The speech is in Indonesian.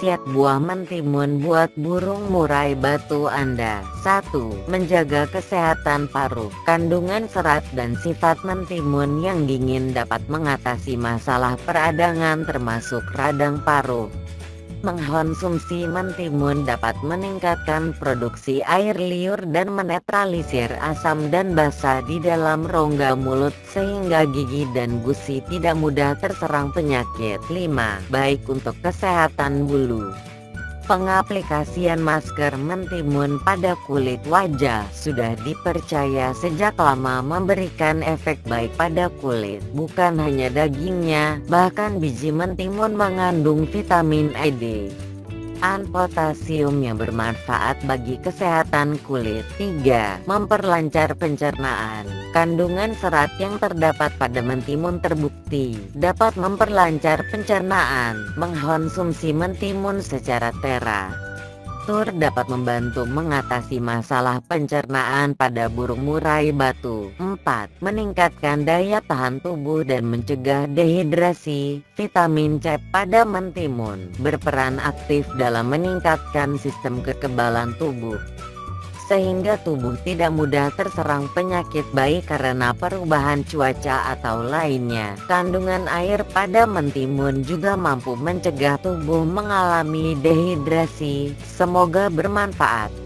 Khasiat buah mentimun buat burung murai batu Anda. 1. Menjaga kesehatan paru. Kandungan serat dan sifat mentimun yang dingin dapat mengatasi masalah peradangan termasuk radang paru. Mengkonsumsi mentimun dapat meningkatkan produksi air liur dan menetralisir asam dan basa di dalam rongga mulut sehingga gigi dan gusi tidak mudah terserang penyakit. 5. Baik untuk kesehatan bulu. Pengaplikasian masker mentimun pada kulit wajah sudah dipercaya sejak lama memberikan efek baik pada kulit. Bukan hanya dagingnya, bahkan biji mentimun mengandung vitamin E, D, dan potasium yang bermanfaat bagi kesehatan kulit. 3. Memperlancar pencernaan. Kandungan serat yang terdapat pada mentimun terbukti dapat memperlancar pencernaan. Mengkonsumsi mentimun secara teratur dapat membantu mengatasi masalah pencernaan pada burung murai batu. 4. Meningkatkan daya tahan tubuh dan mencegah dehidrasi. Vitamin C pada mentimun berperan aktif dalam meningkatkan sistem kekebalan tubuh, sehingga tubuh tidak mudah terserang penyakit baik karena perubahan cuaca atau lainnya. Kandungan air pada mentimun juga mampu mencegah tubuh mengalami dehidrasi. Semoga bermanfaat.